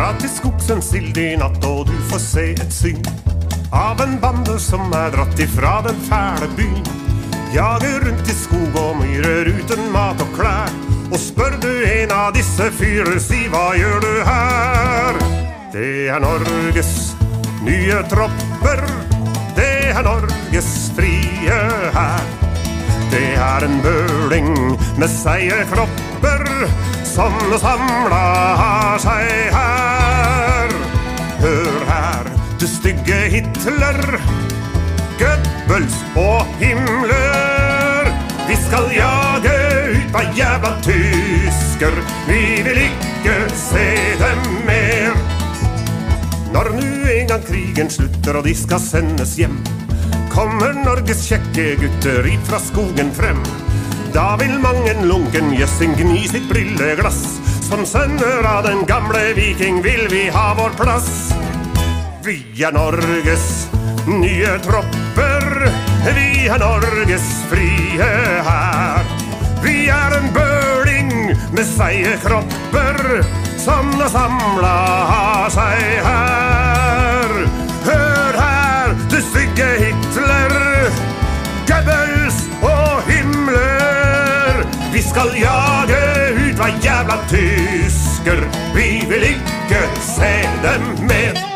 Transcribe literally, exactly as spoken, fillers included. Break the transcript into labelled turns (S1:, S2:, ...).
S1: Dra til skogsens sild I natt, og du får se et syn av en bande som er dratt ifra den fæle byen. Jager rundt I skog og myrer uten mat og klær, og spør du en av disse fyrer, si hva gjør du her? Det er Norges nye tropper, det er Norges frie hær. Det er en bøling med seige kropper som samler seg her. Hør her, du stygge Hitler, Goebbels og Himmler. Vi skal jage ut av jævla tysker, vi vil ikke se dem mer. Når nu en gang krigen slutter og de skal sendes hjem, kommer Norges kjekke gutter ut fra skogen frem. Da vil mangen lunken jøssing gni sitt brilleglass. Som sønner av den gamle viking vil vi ha vår plass. Vi er Norges nye tropper, vi er Norges frie hær. Vi er en bøling med seige kropper som samler seg her. Hør her, du stygge Hitler, Goebbels og Himmler. Vi skal jage ut hva jævla tysker, vi vil ikke se dem mer.